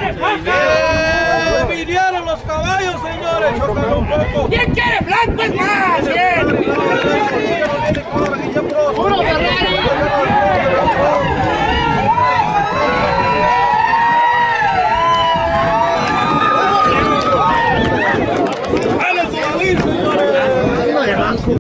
Vinieron los caballos, señores. Chócalo un poco. ¿Quién quiere blanco es más?